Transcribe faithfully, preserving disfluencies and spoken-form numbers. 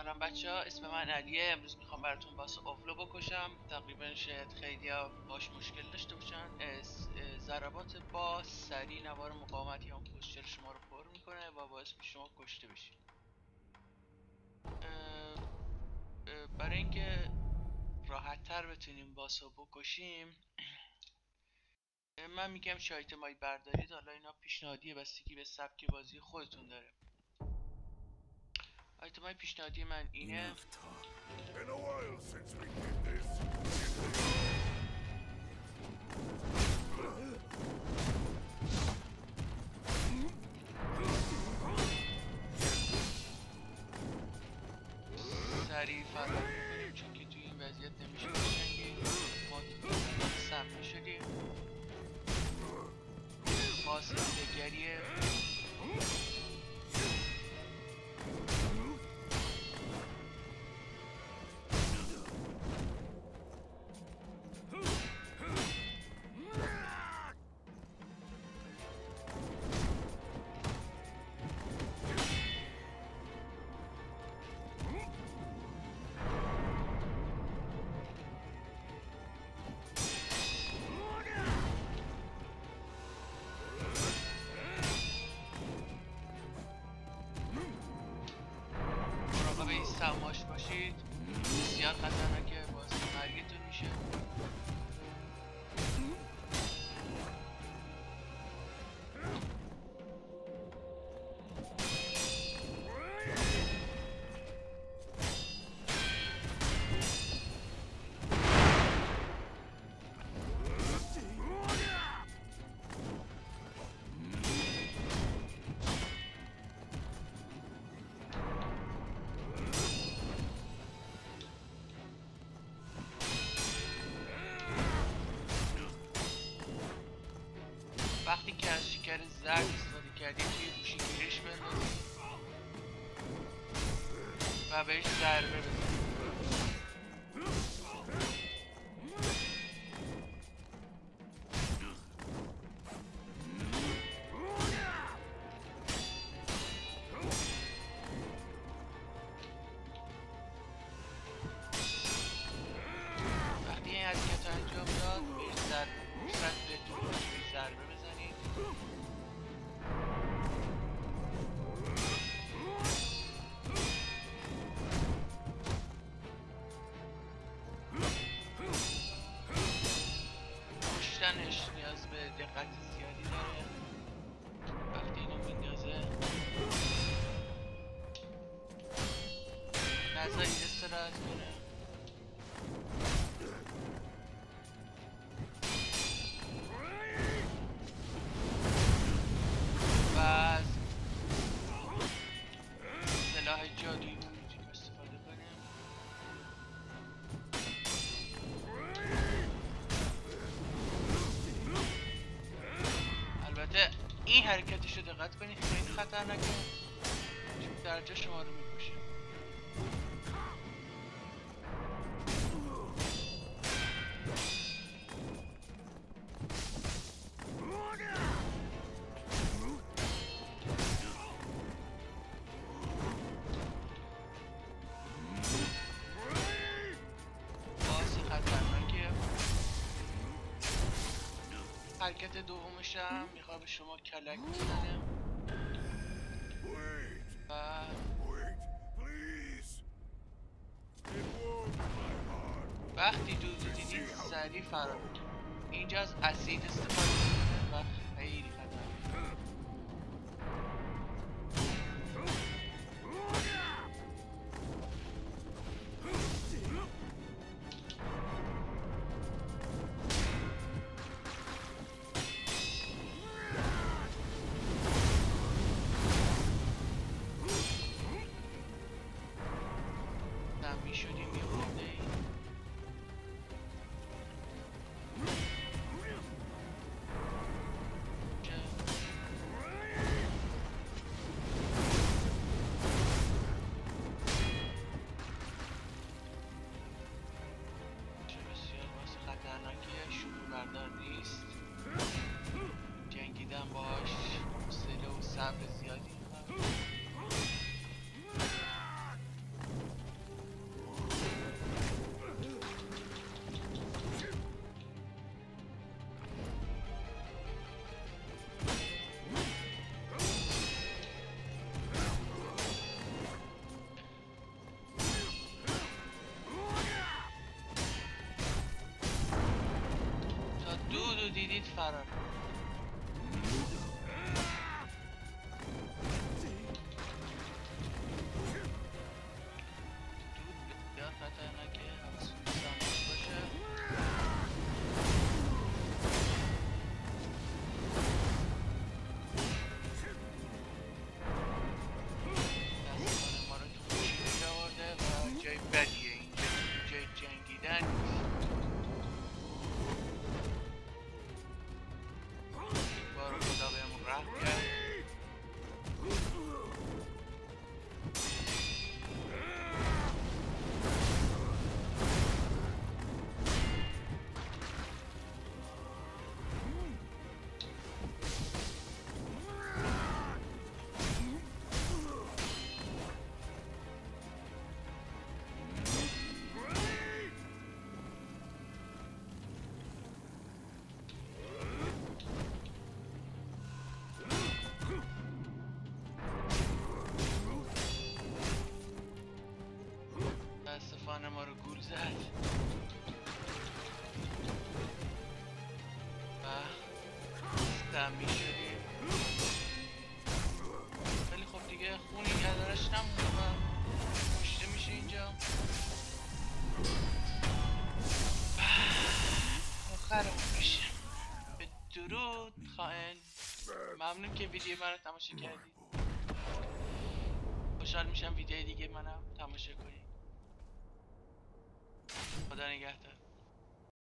سلام بچه ها، اسم من علیه. امروز میخوام براتون باس اوفلو بکشم. تقریبا شاید خیلی ها باش مشکل داشته باشن. ضربات باس سریع نوار مقاومت یا پوستچر شما رو پر میکنه و باعث میشه شما کشته بشید. برای اینکه راحت تر بتونیم باس رو بکشیم من میگم چه آیتمایی بردارید. حالا اینا پیشنهادیه، بستگی به سبک بازی خودتون داره. آیتمای پیشنهادی من اینه. سریع فرار میکنیم چون که توی این وضعیت نمیشه بجنگیم. ما سم شدیم. باز دیگریه. سماش باشید، بسیار خطرناکه، باعث مرگتون میشه. وقتی که از شکر زرد استفاده کردید توی گوشی گیرش بندازید و بهش ضربه بزنید. وقتی این حرکت رو انجام داد بهش ضربه فرصت بهتون بهش ضربه بزنید. کشتنش نیاز به دقت زیادی داره. وقتی اینو میندازه نذارید استراحت کنه. و از سلاح جادویی میتونیم استفاده کنیم. البته این حرکتش رو دقت کنید، خیلی خطرناکه چون درجه شما رو میکشه. حرکت دومش هم میخواد به شما کلک بزنه و وقتی دود دیدید سریع فرار کنید. اینجا از اسید استفاده کنید و خیلی خطرناکه. دید فرار. دود خطرناکه، حواستون به سمتش باشه. دستان ما رو تو خوشی آورده و جای بدیه اینجا، جای جنگیدن نیست. بارو خدا بهمون رحم کرد. متاسفانه ما رو گول زد و سمی شدیم. ولی خب دیگه خونی ازش نمونده و کشته میشه اینجا. آخرمون میشه. به درود خائن. ممنون که ویدیو منو تماشا کردید. خوشحال میشم ویدیو دیگه منم تماشا کنید. خدا نگهدار.